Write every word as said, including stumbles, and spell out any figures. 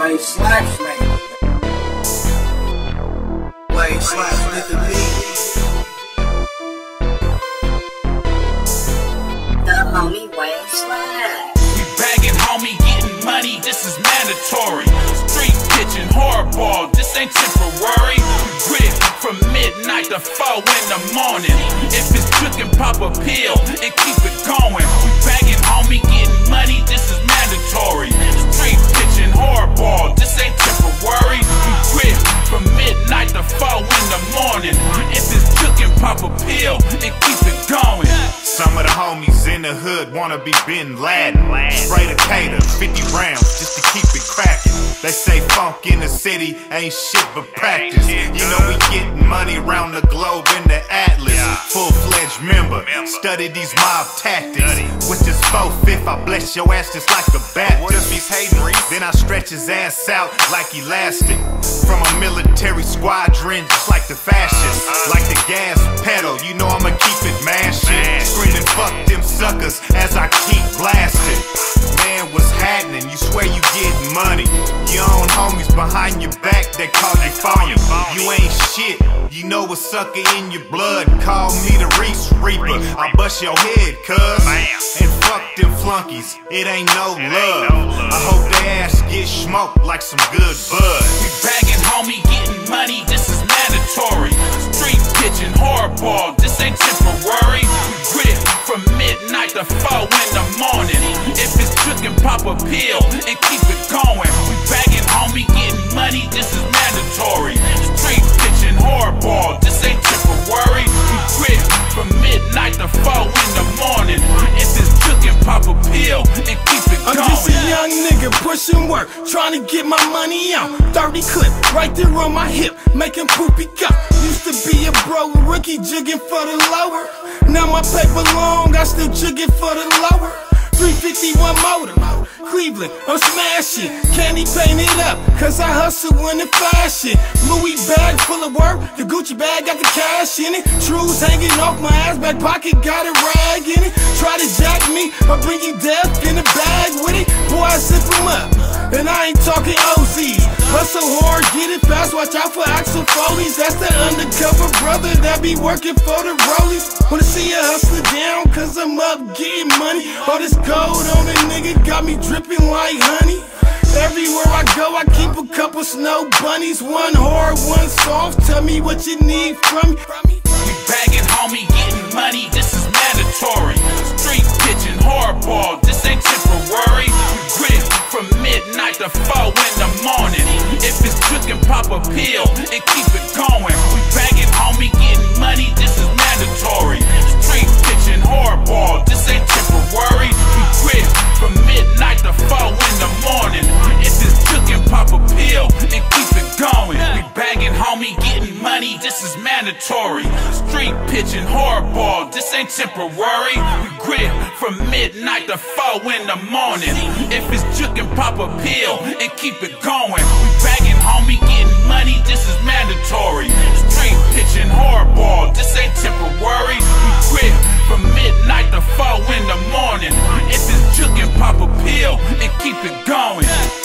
Wade Slaps, man. Wade Slaps did the beat. The homie Wade Slaps. We bagging, homie, getting money, this is mandatory. Street pitching, hardball, this ain't temporary. We grit from midnight to four in the morning. If it's jukin', pop a pill and keep it going. We bagging, homie, getting money, this is mandatory. Street pitching, hardball, this ain't temporary. We grit from midnight to four in the morning. If it's jukin', pop a pill and keep it going. Some of the homies in the hood wanna be Bin Laden. Spray the cater, fifty rounds just to keep it cracking. They say funk in the city ain't shit but practice. You know we getting money around the globe in the Atlas. Full-fledged member, study these mob tactics. With this four-fifth, I bless your ass just like a bat. What if he's hating Reese? Then I stretch his ass out like elastic. From a military squadron, just like the fascists. Like the gas pedal, you know I'ma keep it mashing. Screaming fuck them suckers as I keep blasting. Man, what's happening? You swear you getting money. Your own homies behind your back, they call you phony. You ain't shit, you know a sucker in your blood. Call me the Reese Reaper, I bust your head, cuz. And fuck them flunkies, it ain't no love. I hope they ass get smoked like some good bud. We bagging, homie, getting money, this is mandatory. Street pitching, hardball, this ain't temporary. We grit from midnight to four in the morning. If it's jukin', pop a pill and keep it going. We bagging, homie, getting money, this is mandatory. Street pitching, hardball, this ain't temporary. We grit from midnight to four in the morning. If it's jukin', pop a pill and keep it going. I'm just a young nigga pushing work, trying to get my money out. thirty clip, right there on my hip, making poopy go. Used to be a bro rookie, jigging for the lower. Now my paper long, I still jigging for the lower. three fifty-one motor, Cleveland, I'm smashing. Candy paint it up, cause I hustle in the fashion. Louis bag full of work, the Gucci bag got the cash in it. Trues hanging off my ass, back pocket got a rag in it. Try to jack me, I bring you death in a bag with it. Boy, I zip them up, and I ain't talking O Zs. Hustle hard, get it fast, watch out for Axel Foley's. That's the undercover brother that be working for the rollies. Wanna see a hustler down, cause I'm up getting money. All this gold on a nigga got me dripping like honey. Everywhere I go, I keep a couple snow bunnies. One hard, one soft, tell me what you need from me. We bagging, homie, getting money, this is mandatory. Street pitching, hardball, this ain't temporary. We grit from midnight to four in the morning. If it's jukin', pop a pill and keep it going. We bagging, homie, getting money, this is mandatory. Street pitching, hardball, this ain't temporary. We grit from midnight to four in the morning. If it's jukin', pop a pill and keep it going. We bagging, homie, getting money, this is mandatory. Street pitching, hardball, this ain't temporary. We grit from midnight to four in the morning. If it's jukin', pop a pill and keep it going. We bagging, homie, getting money, this is mandatory. Street pitching, hardball, this ain't temporary. We grit from midnight to four in the morning. If it's jukin', pop a pill and keep it going.